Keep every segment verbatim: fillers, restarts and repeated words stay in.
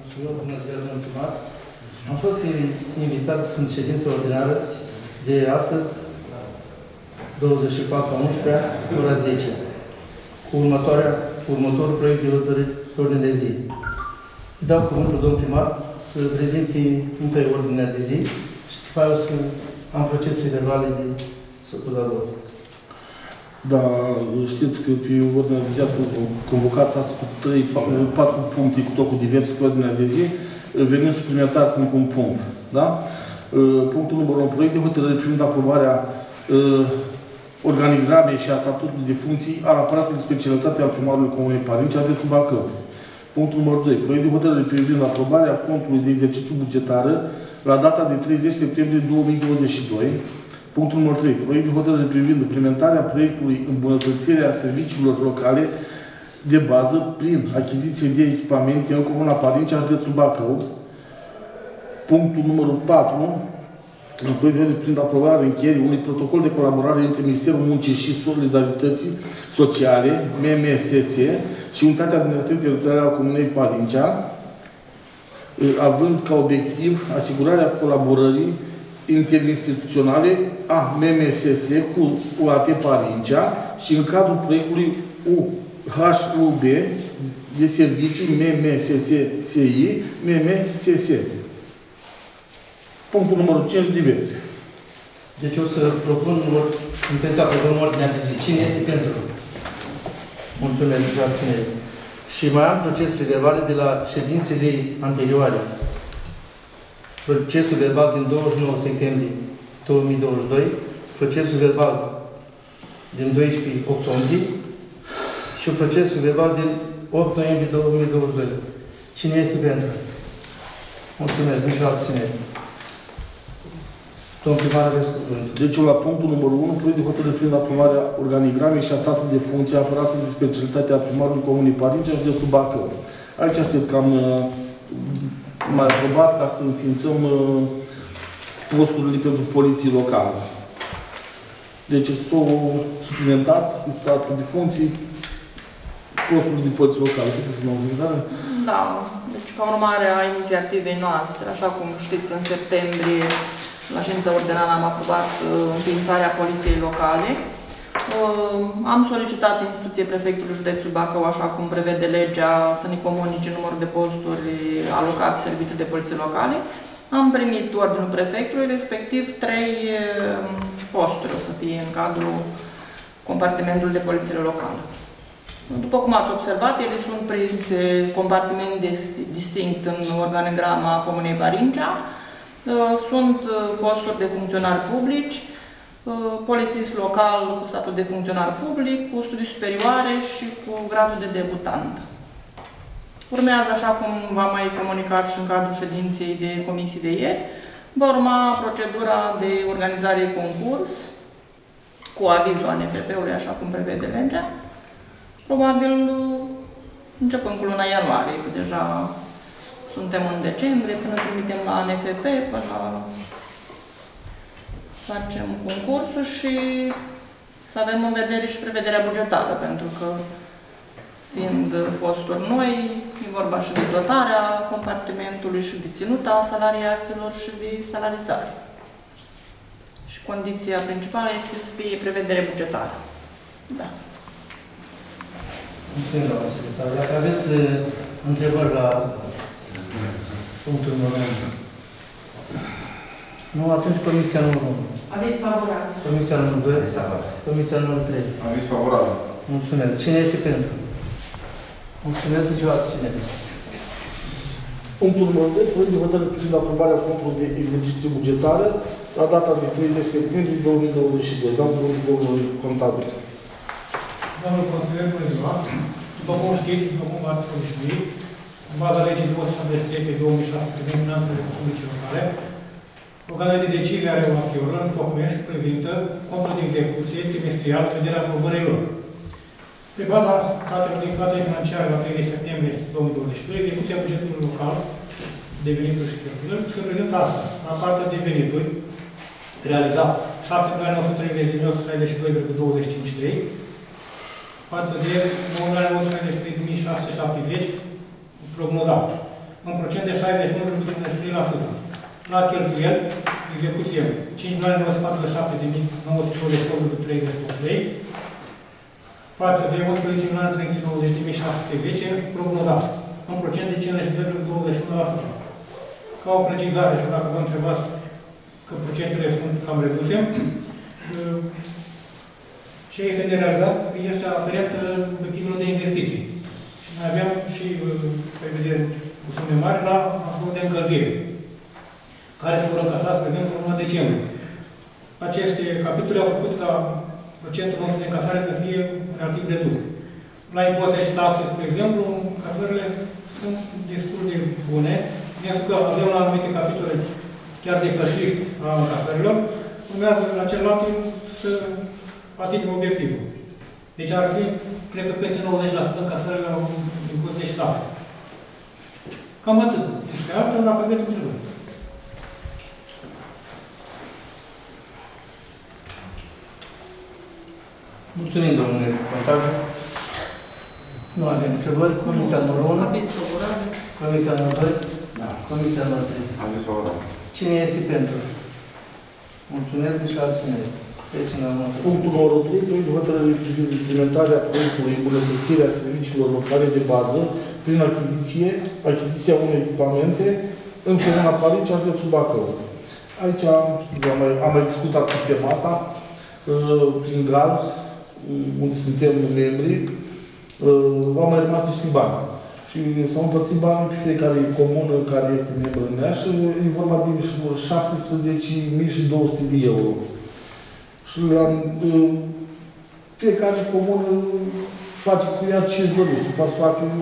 Mulțumesc, bună ziua, domnul primar. Am fost invitat în ședința ordinară de astăzi, douăzeci și patru a unsprezecea, ora zece, cu, următoarea, cu următorul proiect de ordine de zi. Dau cuvântul domnul primar să prezinte întâi ordinea de zi și după aia o să am procesele verbale de supus la vot. Da, știți că pe ordinea de zi ați convocat astăzi cu trei, patru puncte cu tot cu diverse pe ordinea de zi, venind suplimentar cu un punct. Da? Punctul numărul unu, proiect de hotărâre privind aprobarea organigramei și a statutului de funcții al aparatului de specialitate al primarului Comunei Parinci, județul Bacău. Punctul numărul doi, proiect de hotărâre privind aprobarea contului de exercițiu bugetară la data de treizeci septembrie două mii douăzeci și doi. Punctul numărul trei. Proiect de hotărâre privind implementarea proiectului îmbunătățirea serviciilor locale de bază prin achiziție de echipamente în Comuna Parincea, județul Bacău. Punctul numărul patru. Proiect de hotărâre privind aprobarea încheierii unui protocol de colaborare între Ministerul Muncii și Solidarității Sociale, M M S S, și Unitatea Administrativă Teritorială a Comunei Parincea, având ca obiectiv asigurarea colaborării interinstituționale a M M S S cu U A T Parincea și în cadrul proiectului U H U B de servicii M M S S I M M S S. Punctul numărul cinci, diverse. Deci o să propun, întâi să aprobăm ordinea de zi. Cine este pentru? Mulțumesc și abținere. Și mai am procesele verbale de la ședințele anterioare. Procesul verbal din douăzeci și nouă septembrie două mii douăzeci și doi, procesul verbal din doisprezece octombrie și procesul verbal din opt noiembrie două mii douăzeci și doi. Cine este pentru? Mulțumesc, nici o abținere. Domnul primar, aveți cuvântul. Deci, la punctul numărul unu, proiect de hotărâre privind aprobarea organigramei și a statului de funcție a aparatului de specialitate a primarului Comunei Parincea, județul Bacău. Aici știți că am mai aprobat ca să înființăm uh, posturile pentru poliție locală. Deci, s-au suplimentat în statul de funcții posturile de poliție locală. Puteți să mă auziți, dar? Da. Deci, ca urmare a inițiativei noastre, așa cum știți, în septembrie, la ședința ordinară am aprobat uh, înființarea poliției locale. Uh, am solicitat instituției prefectului județului Bacău, așa cum prevede legea, să ne comunice numărul de posturi alocate serviciu de poliție locale. Am primit ordinul prefectului, respectiv trei uh, posturi o să fie în cadrul compartimentului de poliție locală. După cum ați observat, ele sunt prinse compartiment distinct în organigrama Comunei Parincea. Sunt posturi de funcționari publici, polițist local cu statut de funcționar public, cu studii superioare și cu gradul de debutant. Urmează, așa cum v-am mai comunicat și în cadrul ședinței de comisii de ieri, va urma procedura de organizare concurs cu avizul A N F P-ului, așa cum prevede legea, probabil începând cu luna ianuarie, că deja suntem în decembrie, până trimitem la A N F P, până facem concursul și să avem în vedere și prevederea bugetară, pentru că, fiind posturi noi, e vorba și de dotarea compartimentului și de ținuta salariaților și de salarizare. Și condiția principală este să fie prevedere bugetară. Da. Mulțumim, doamna secretar. Dacă aveți întrebări la punctul numărul unu. Nu, atunci comisia numărul unu. Aveți favorabil. Comisia numărul doi. Comisia numărul trei. Aveți favorabil. Mulțumesc. Cine este pentru? Mulțumesc, nici o abținere. Punctul numărul doi, proiect de hotărâre privind aprobarea contului de exercițiu bugetară la data de treizeci septembrie două mii douăzeci și doi. Dau cuvântul domnului contabil. Domnul consilier, bună ziua! După cum știți, după cum v-ați solicitat, în baza legii două sute șaptezeci și trei pe două mii șase privind finanțele publice locale, organele de decizii ale UAT-urilor întocmesc și prezintă contul de execuție trimestrial în vederea aprobării lor. Pe baza datelor din cadrele financiare la treizeci septembrie două mii douăzeci și doi, execuția bugetului local de venituri și cheltuieli se prezintă asta. La partea de venituri, realiza șase milioane nouă sute treizeci de mii o sută șaizeci și doi virgulă douăzeci și cinci lei, față de nouă milioane nouă sute șaizeci și trei de mii șase sute șaptezeci prognozat. În procent de șaizeci și unu virgulă cincizeci și trei la sută. La cheltuieli, execuție cinci milioane nouă sute patruzeci și șapte de mii nouă sute douăzeci și opt virgulă treizeci și opt lei, față de unsprezece milioane trei sute nouăzeci de mii șase sute zece prognozat, un procent de cincizeci și doi virgulă douăzeci și unu la sută. Ca o precizare, și dacă vă întrebați că procentele sunt cam reduse, ce este de realizat este aferent obiectivelor de investiții. Și mai avem și prevederi cu sume mari la măsuri de încălzire, care se vor încasa, spre exemplu, în luna decembrie. Aceste capitole au făcut ca procentul nostru de încasare să fie relativ redus. La impozite și taxe, spre exemplu, încasările sunt destul de bune, pentru că avem la anumite capitole chiar depășiri a încasărilor, urmează la celălalt să atingem obiectivul. Deci ar fi, cred că peste nouăzeci la sută încasările la impozite și taxe. Cam atât. Este asta, dacă aveți întrebări. Mulțumim, domnule contabil. Nu avem întrebări. Comisia numărul unu. Aviz favorabil. Comisia numărul doi. Da. Comisia numărul trei. Aviz favorabil. Cine este pentru? Mulțumesc și abținere. Trecem la următorul. Punctul numărul trei. Proiect de hotărâre privind implementarea proiectului îmbunătățirea serviciilor locale de bază prin achiziție, achiziția unei echipamente în Comuna Parici, județul Bacău. Aici am mai, am mai discutat cu tema asta, prin GAL, unde suntem membri, au mai rămas niște bani. Și s-au împărțit banii pe fiecare comună care este membru în ea și e vorba de șaptesprezece mii două sute de euro. Și am, fiecare comună face cu ea ce își dorește. Poate să facă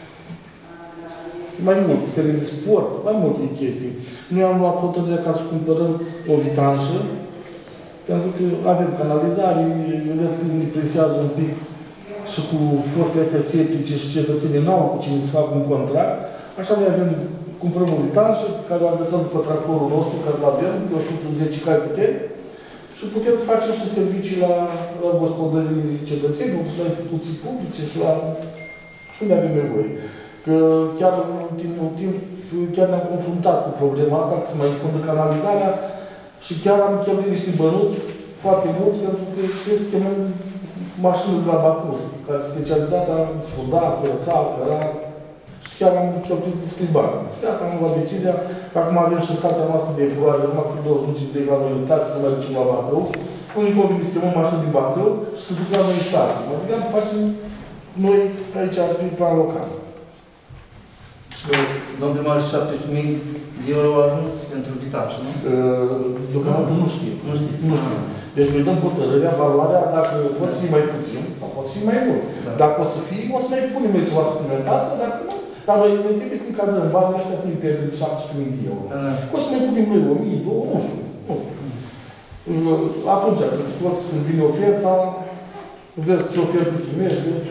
mai multe, teren de sport, mai multe chestii. Noi am luat hotărârea ca să cumpărăm o vitanjă, pentru că avem canalizare, vedeți că ne presează un pic și cu postele astea septice și cetățenii n-au cu cine să facă un contract. Așa noi avem, cumpărăm o vitanjă care o agățăm după tractorul nostru, care îl avem, de o sută zece cai puteri, și putem să facem și servicii la, la gospodării cetățenilor, și la instituții publice, și la... și unde avem nevoie. Că chiar în ultimul timp, chiar ne-am confruntat cu problema asta, că se mai infundă canalizarea și chiar am cheltuit niște bănuți foarte mulți, pentru că trebuie să chemăm mașinile de la Bacău, care e specializată în sfuda, curăța, căra, și chiar am cheltuit despre bani. Și de asta am luat decizia, că acum avem și stația noastră de epurare, numai că douăzeci de minute de la noi în stație, nu mai ducem la Bacău. Unii convine să chemăm mașini din Bacău și să duc la noi în stație. Mă gândeam că facem noi aici, prin plan local. Și domnul primar, șaptesprezece mii de euro au ajuns pentru vitanjă, nu? Deocamdată nu știu. Nu știu. Nu știu. Deci noi dăm hotărârea, valoarea, dacă poate să fie mai puțin, sau poate să fie mai mult. Da. Dacă o să fie, o să mai punem noi ceva suplimentar, sau dacă nu, dar noi, noi trebuie să ne cadrăm banii ăștia să ne pierdem șaptesprezece mii de euro. Da. O să mai punem noi o mie, două, nu știu. Nu știu. Atunci, când poți să vine oferta, vezi ce ofertă primești, vezi.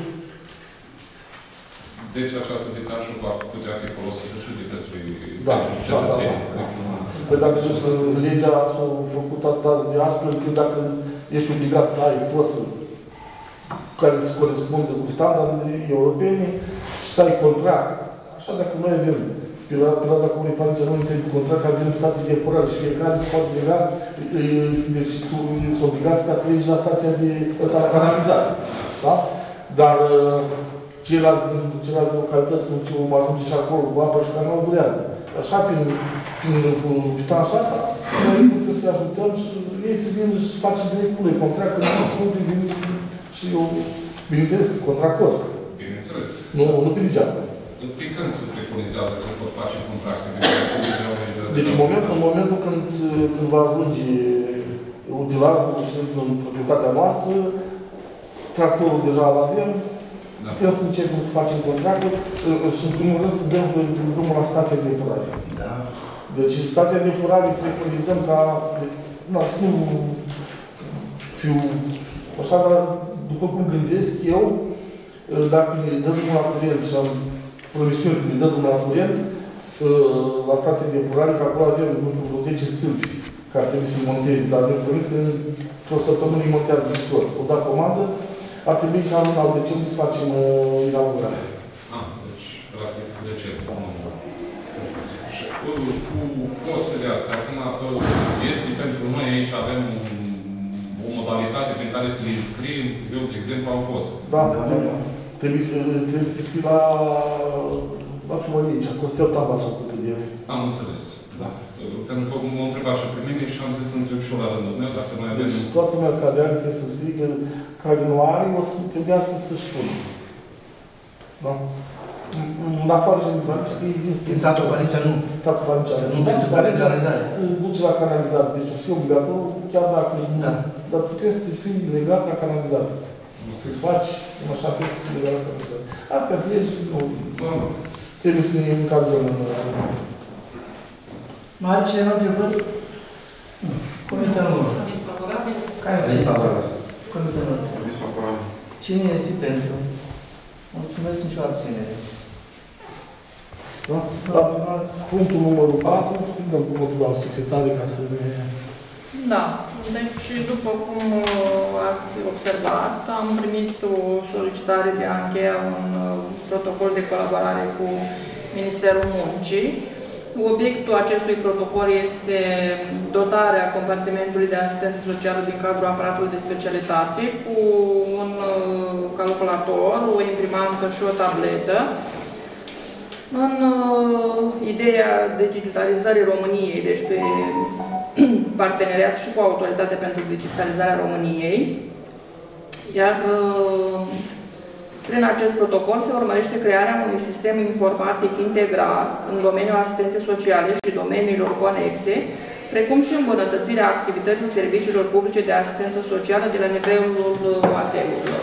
Deci această vitanjă va putea fi folosită și de către da, cetățeni. Da, da, da. Păi dacă legea s-a făcut atât de aspră, că dacă ești obligat să ai fosă care se corespundă cu standardele europene și să ai contract. Așa dacă noi avem, pe raza Comunei Parici, noi trebuie contract, avem stații de epurare și fiecare se poate lega, deci sunt obligați ca să legi la stația de ăsta la canalizare. Da? Dar ceilalți, celelalte localități, cum ce ajunge și acolo cu apă și canal, durează. Așa, prin, prin vitanșa asta, noi putem să-i ajutăm și ei să vină și să facă și directul contract, că nu sunt venit și eu, bineînțeles, contract cost. Bineînțeles. Nu, nu pe degeaba. Pe când se preconizează că se pot face contracte? Deci în momentul, în momentul când, când va ajunge utilajul și în proprietatea noastră, tractorul deja îl avem, da. Putem să începem să facem contractul și, în primul rând, să dăm drumul la stația de epurare. Da. Deci, stația de epurare preconizăm ca... Nu, nu fiu așa, dar după cum gândesc eu, dacă ne dă drumul la curent și am promisiuni că ne dă drumul la curent, la stația de epurare, că acolo avem, nu știu, vreo zece stâlpi care trebuie să-i monteze, dar ne promis că într-o săptămână îi montează toți. O da comandă, ar trebui ca în al decembrie să facem uh, inaugurarea. Ah, deci, practic, de ce? cu fosele astea, acum este pentru noi aici avem o modalitate prin care să le înscriem. Eu, de exemplu, am fost. Da, da, da. Trebuie să, trebuie să te scrii la, la primărie aici. Costel Taba s-a ocupat de ele. Am înțeles, da. Pentru că m-a întrebat și pe mine și am zis să întreb și eu la rândul meu, dacă noi avem... Deci toată lumea care are trebuie să scrie, care nu are, o să trebuiască să-și pună. Da? În afară și în Panicea, că există... În satul Panicea nu. Satul Panicea. Nu pentru canalizare. Să duci la canalizare. Deci o să fie obligatoriu, chiar dacă... Da. Dar tu trebuie să te fii legat la canalizare. Să-ți faci în așa fel să fii legat la canalizare. Astea sunt legi, nu... Trebuie să ne încadrăm în... Mai are cineva întrebări? Nu. Comisia numărul. Disfavorabil. Care este disfavorabil? Comisia numărul. Disfavorabil. Cine este pentru? Mulțumesc, nicio abținere. Da? La punctul numărul patru, dăm cuvântul la secretare ca să ne... Da. Deci, după cum ați observat, am primit o solicitare de a încheia un protocol de colaborare cu Ministerul Muncii. Obiectul acestui protocol este dotarea compartimentului de asistență socială din cadrul aparatului de specialitate cu un calculator, o imprimantă și o tabletă. În ideea digitalizării României, deci pe parteneriat și cu Autoritatea pentru Digitalizarea României, iar prin acest protocol se urmărește crearea unui sistem informatic integrat în domeniul asistenței sociale și domeniilor conexe, precum și îmbunătățirea activității serviciilor publice de asistență socială de la nivelul A T U-urilor.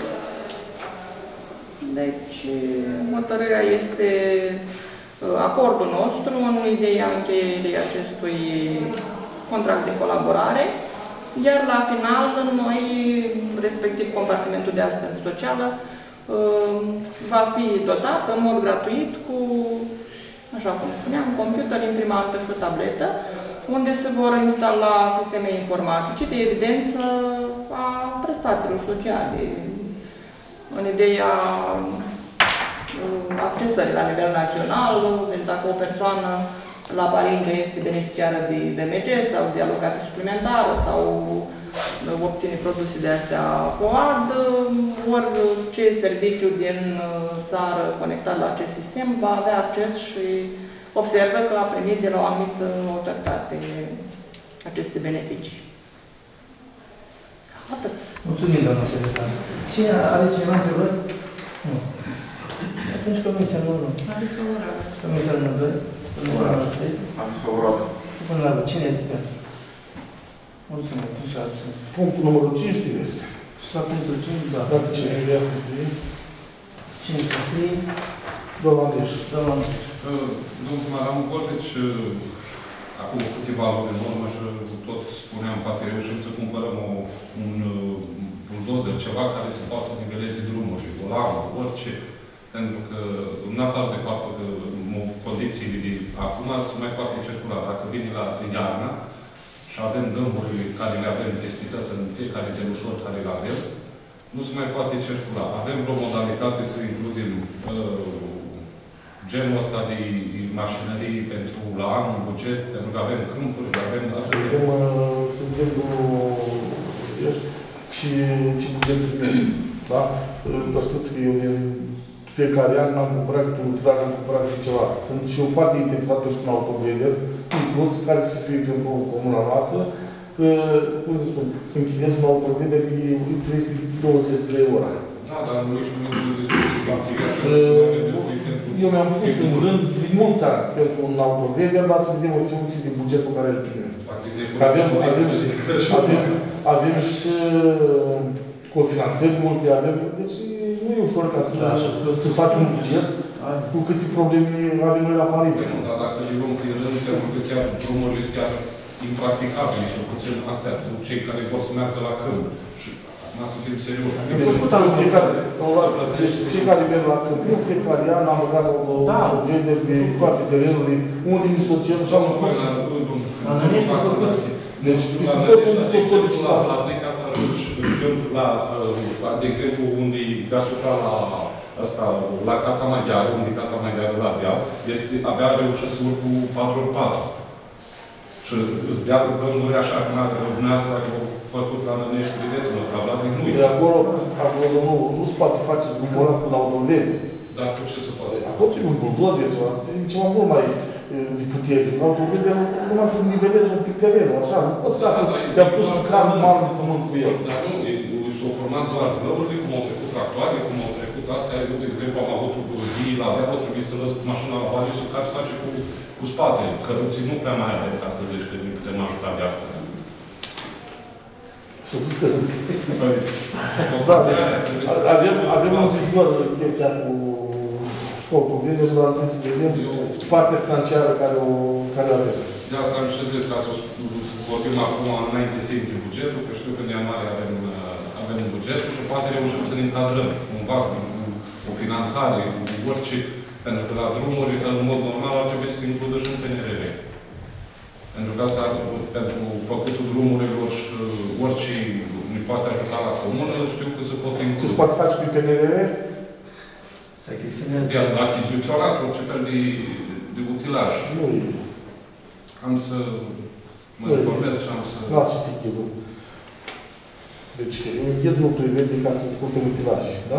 Deci, hotărârea este acordul nostru în ideea încheierii acestui contract de colaborare, iar la final, noi, respectiv compartimentul de asistență socială, va fi dotat în mod gratuit cu, așa cum spuneam, computer, imprimantă și o tabletă, unde se vor instala sisteme informatice de evidență a prestațiilor sociale, în ideea accesării la nivel național, deci dacă o persoană la Paringe este beneficiară de B M G sau de alocație suplimentară sau obține produse de astea P O A D, orice serviciu din țară conectat la acest sistem va avea acces și observă că a primit de la o anumită autoritate aceste beneficii. Atât. Mulțumim, doamna secretar. Cine are cineva întrebări? Nu. Atunci comisia numărul unu. Aveți favorabil. Comisia numărul doi. Numărul trei. Aveți favorabil. Până la vă. Cine este pentru? Mulțumesc. Nici alții. Punctul numărul cinci este. Și la punctul cinci, da. Dacă cine vrea să scrie. Cine să scrie? Doamna Andreș. Doamna Andreș. Domnul Madame Corteci, acum câteva luni în urmă și tot spuneam, poate reușim să cumpărăm o, un buldozer, ceva care să poată să niveleze drumuri, volanul, orice. Pentru că, în afară de faptul că condițiile de acum se mai poate circula. Dacă vine la iarna și avem dâmburile care le avem destități în fiecare delușor care le avem, nu se mai poate circula. Avem o modalitate să includem uh, genul ăsta de, de mașinării pentru la anul buget, pentru că avem câmpuri, avem... Suntem, uh, suntem uh, și, și bugetul, da? Vă știți că eu din fiecare an am cumpărat un ultraj, am cumpărat ceva. Sunt și o parte interesată pentru un autograder, inclus care să fie pentru comuna noastră, că, cum să spun, să închidez un autograder pe trei sute douăzeci de euro. Da, dar nu ești nu discuții la Eu mi-am pus în rând din mulți ani pentru un autograder, dar să vedem o soluție de buget pe care îl primim. Avem, avem, și, avem, avem și cofinanțări multe, avem, deci nu e ușor ca să, da, să faci un buget cu câte probleme avem noi la Paris. Dar dacă le luăm prin rând, pentru că chiar drumurile sunt chiar impracticabile și puțin astea cu cei care vor să meargă la câmp. Și acum să fim serioși. Deci cei care merg la câmp, eu fiecare an am băgat o autogrede pe toate terenurile, unde mi s-o cer și am spus. La Nănești s-a făcut. Deci, tot unde s-o solicitat. Ca să ajungi la, de exemplu, unde deasupra la ăsta, la Casa Maghiară, unde e Casa Maghiară la deal, este, abia reușit să urc cu patru ori patru. Și îți dea gânduri așa, cum dumneavoastră dacă au făcut la Nănești, vedeți-mă, la Vladimir, nu De acolo, acolo nu, nu se poate face drumul ăla cu autovene. Dar cu ce se poate? Acolo trebuie un buldozer, ceva, ceva mult mai de putere. În autovene, numai să nivelezi un pic terenul, așa, nu poți ca să te-am pus să car mare de pământ cu el. Dar nu, s-au format doar găurile, cum au trecut tractoare, cum au trecut astea. Eu, de exemplu, am avut zilii la Deal, trebuie să lăs mașina la Vale să care să face cu, cu spatele. Căruții nu prea mai are, ca să zici că ne putem ajuta de asta. Da, avem, avem un vizor chestia cu școlul Venus, dar trebuie să vedem partea financiară care o, care o avem. De asta am și zis, ca să vorbim acum înainte să intri bugetul, că știu că în ianuarie avem, avem bugetul și poate reușim să ne încadrăm cumva cu o finanțare, cu orice, pentru că la drumuri, în mod normal, ar trebui să se includă și un P N R R. Pentru că asta, pentru făcutul drumurilor și orice ne poate ajuta la comună, știu că se pot include. Ce se poate face pe P N R R? Se achiziționează. De achiziționat, orice fel de, de utilaj. Nu există. Am să mă informez și am să... N-ați citit ghidul. Deci, ghid nu prevede ca să cumperi utilaje, da?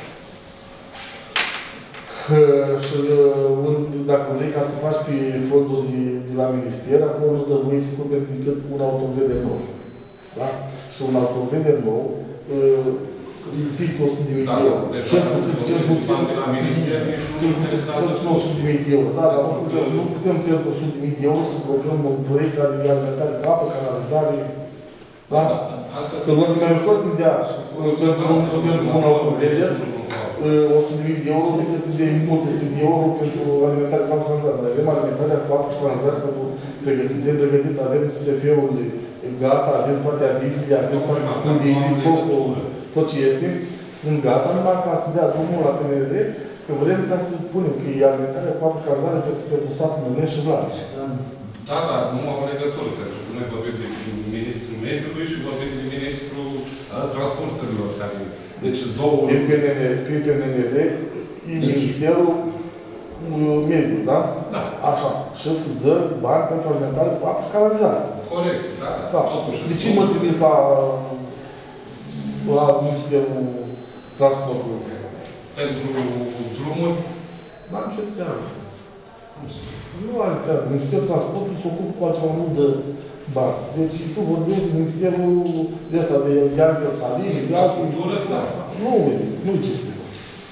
Și dacă vrei ca să faci pe fonduri de la minister, acolo nu-ți dă voie să cumperi decât un autoveder nou. Da? Și un autoveder nou, peste o sută de mii de euro. Cel puțin, cel puțin, de la minister, nici nu interesează o sută de mii de euro. Da, dar nu putem pentru o sută de mii de euro să blocăm un proiect care e alimentare cu apă, canalizare. Da? Că nu mai ușor să ne dea pentru un autoveder, o sută de mii de euro, de multe sută de euro pentru alimentare cu apă canalizare. Dar avem alimentarea cu apă și canalizare pentru pregătiți, suntem pregătiți, avem S F-urile gata, avem toate avizile, avem toate studiile, tot ce este, sunt gata, numai ca să dea drumul la P N R R, că vrem ca să punem că e alimentarea cu apă și canalizare pentru satul Nănești și Vlad. Da, da, nu au legătură, pentru că noi vorbim de Ministrul Mediului și vorbim de Ministrul Transporturilor, care... Deci sunt două... Prin P N R R, e Ministerul Mediului, da? Da. Așa. Și să dă bani pentru alimentare cu apă și canalizare. Corect, da, da. Totuși... De ce mă trimis la, la Ministerul Transportului? Pentru drumuri? N-am ce treabă. Nu are treabă. Ministerul Transportului se ocupă cu altceva, nu dă bani. Deci tu vorbești de Ministerul ăsta de Iar de Salii, de alții... Da. Nu, nu ce spune.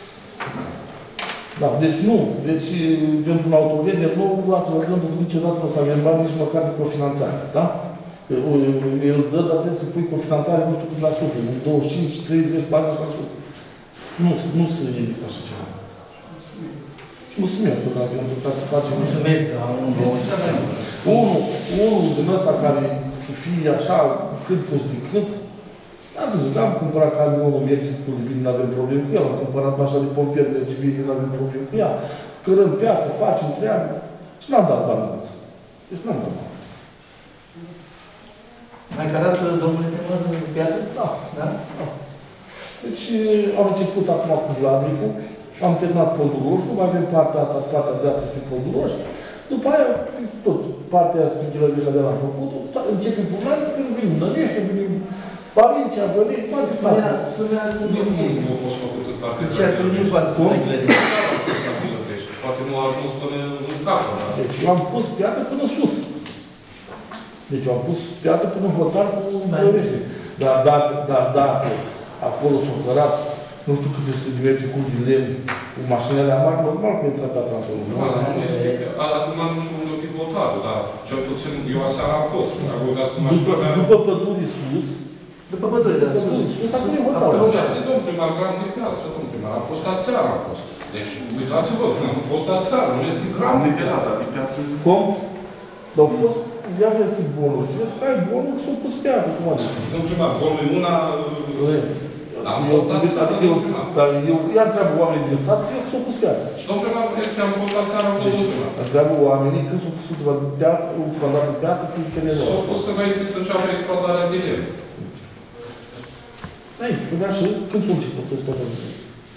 Da, deci nu. Deci, pentru un autoveder nou, nu ați văzut niciodată o să avem bani nici măcar de cofinanțare, da? El îți dă, dar trebuie să pui cofinanțare, nu știu cât la sută, douăzeci și cinci, treizeci, patruzeci la sută. Nu, nu se există așa ceva. Nu se merge tot asta, pentru ca să facem... Nu se merge, dar unul, unul din ăsta care să fie așa, cât și de cât, am văzut, am cumpărat camionul, merge destul de bine, nu avem probleme cu el, am cumpărat așa de pompier, merge bine, nu avem probleme cu ea. Cărăm piață, facem treabă și n-am dat bani mulți. Deci n-am dat bani. Mai cărat, domnule primar, în piață? Da. Da? Da. Deci am început acum cu Vladnicu, am terminat Podul Roșu, mai avem partea asta, partea dreaptă spre Podul Roșu. După aia, tot, partea aia spre Gilăveșa de la făcut, începem cu Vladnicu, venim Nănești, venim Parincea, venim, toate spunea, spunea, nu a fost făcut în partea de aceea că nu poate să mai poate nu a ajuns până în capă. Deci eu am pus piatră până sus. Deci eu am pus piatră până în hotar cu Gilăvești. Dar dacă, dar dacă acolo s-au cărat, nu știu câte sute de metri cu de lemn, cu mașinile mari, normal că intră piatra acolo. Acum nu știu unde o fi votat, dar cel puțin eu aseară am fost. După păduri sus, după pădure, da, sus. Sus, acum e hotar. Este domnul primar, gram de piatră, domnul primar. Am fost aseară, am fost. Deci, uitați-vă, am fost aseară, nu este gram de piatră, de piatră. Cum? Dar au fost, ia vezi cât bonul. Să vezi că ai bonul, s-au pus piatră, cum adică? Domnul primar, bonul e una... Am fost aseară, domnul primar. Dar eu, ia întreabă oamenii din sat, să vezi că s-au pus piatră. Domnul primar, este, am fost aseară, domnul primar. Întreabă oamenii când s-au pus piatră, când dat piatră, cu terenul. S-au pus să înainte să înceapă exploatarea de lemn. Aici, vedea și când s-au început exploatarea de lemn.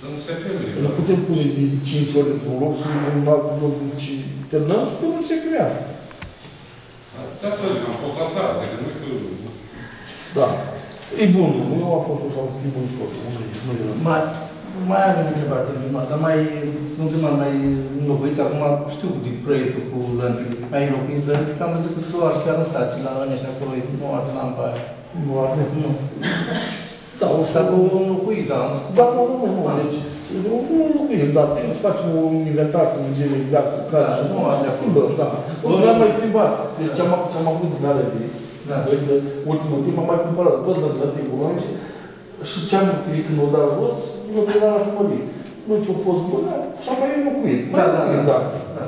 În septembrie. Nu putem pune de cinci ori într-un loc și în alt loc, deci terminăm și nu ce creează. Da, am fost aseară, adică nu e că... Da. E bun, nu a fost așa un schimb ușor. Mai, mai am o întrebare, domnul, dar mai, nu de mai, mai înlocuiți, acum știu din proiectul cu lămpii, mai înlocuiți lămpii, că am văzut că s-o ars chiar în stații, la ăștia acolo, nu arde lampa aia. Nu arde? Nu. Da, o să Dacă o înlocuit, da, am Da, nu, nu, nu, deci, nu înlocuim, dar trebuie să facem un inventar, să vedem exact cu care și nu arde acolo, da. Nu l-am mai schimbat. Deci ce-am ce-am avut din alea vechi, Da. ultimul timp am mai cumpărat tot lângă astea economice și ce-am închirit când o dat jos, nu o dat la primărie. Nu ce-a fost bun, și am mai înlocuit. Da, da, da. da.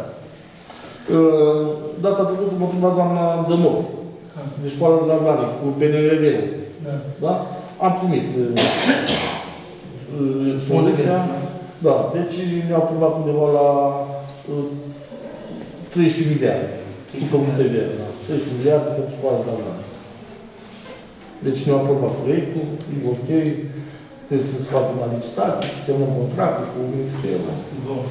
Data trecută m-a întrebat doamna Dămău, de școală de la Vlanic, cu P N R V-ul. Da. Da? Am primit soluția. Da, deci ne-au aprobat undeva la treisprezece mii de ani. După un T V, da. treisprezece miliarde pentru școală de la Vlanic. Deci ne-au aprobat proiectul, e ok, trebuie să scoatem la licitație, să semnăm contractul cu Ministerul. Bun.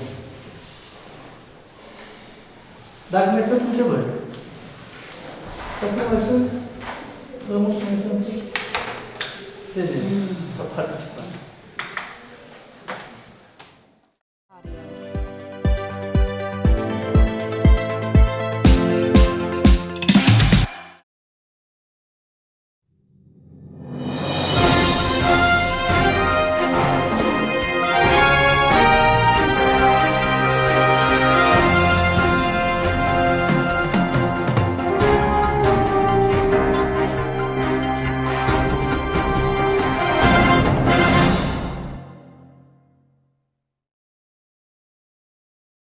Dacă mai sunt întrebări. Dacă mai sunt, vă mulțumesc.